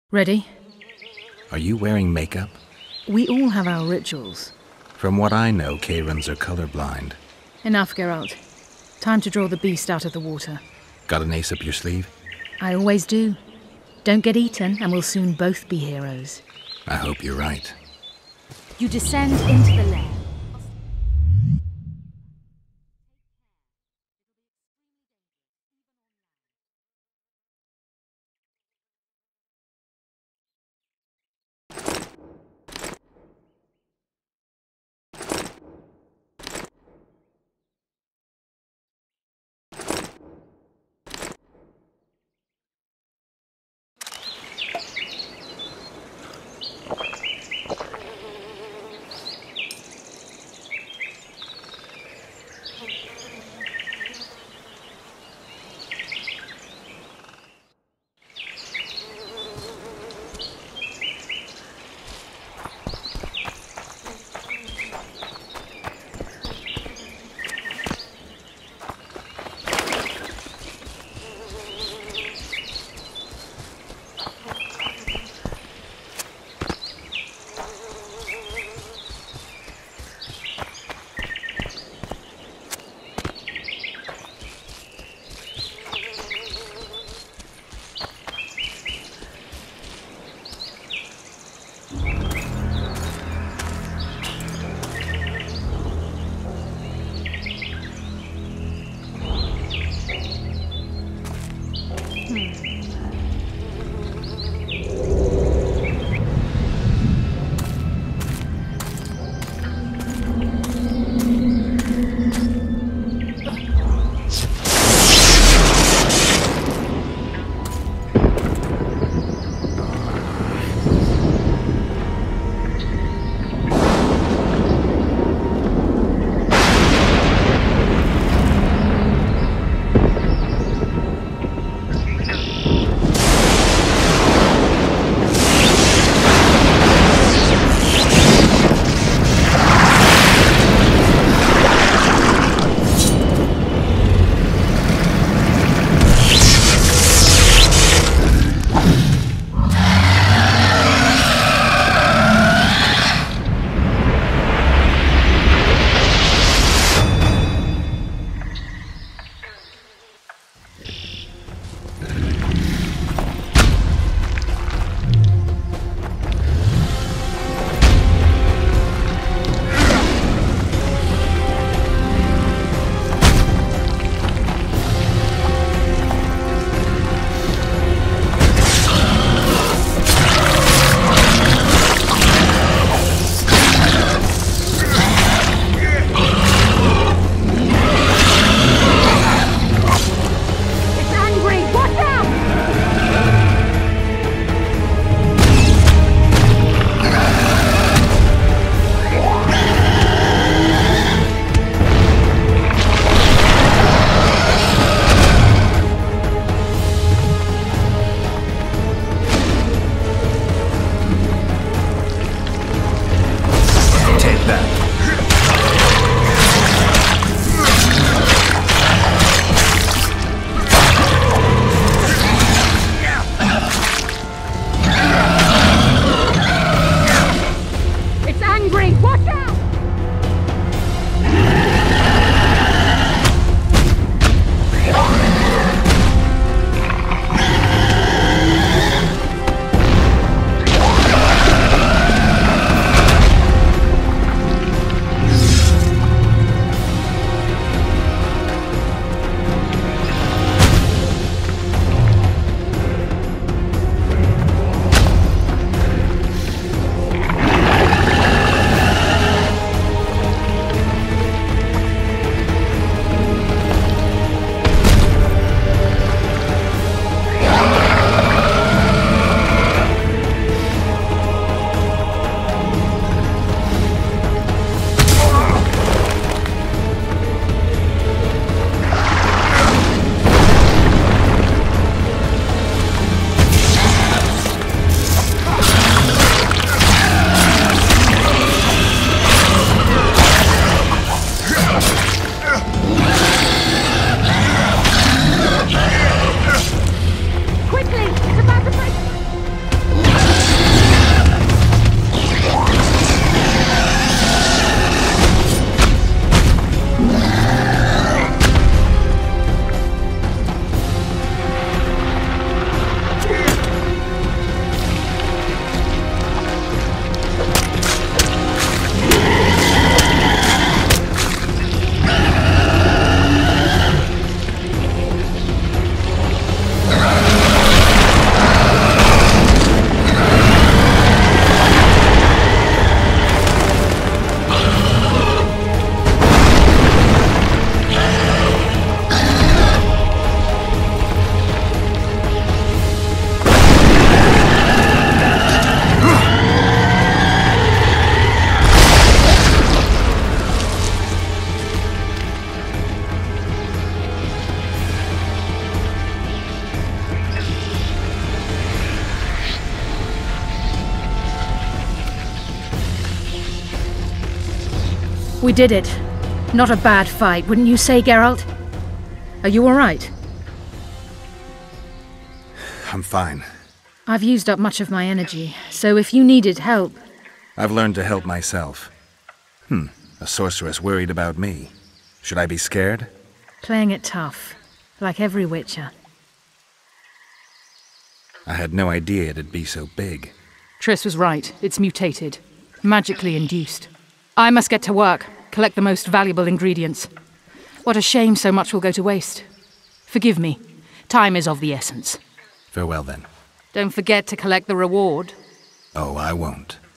Ready? Are you wearing makeup? We all have our rituals. From what I know, Kayrans are colorblind. Enough, Geralt. Time to draw the beast out of the water. Got an ace up your sleeve? I always do. Don't get eaten, and we'll soon both be heroes. I hope you're right. You descend into the lair. We did it. Not a bad fight, wouldn't you say, Geralt? Are you all right? I'm fine. I've used up much of my energy, so if you needed help... I've learned to help myself. A sorceress worried about me. Should I be scared? Playing it tough, like every Witcher. I had no idea it'd be so big. Triss was right. It's mutated. Magically induced. I must get to work, collect the most valuable ingredients. What a shame so much will go to waste. Forgive me. Time is of the essence. Farewell then. Don't forget to collect the reward. Oh, I won't.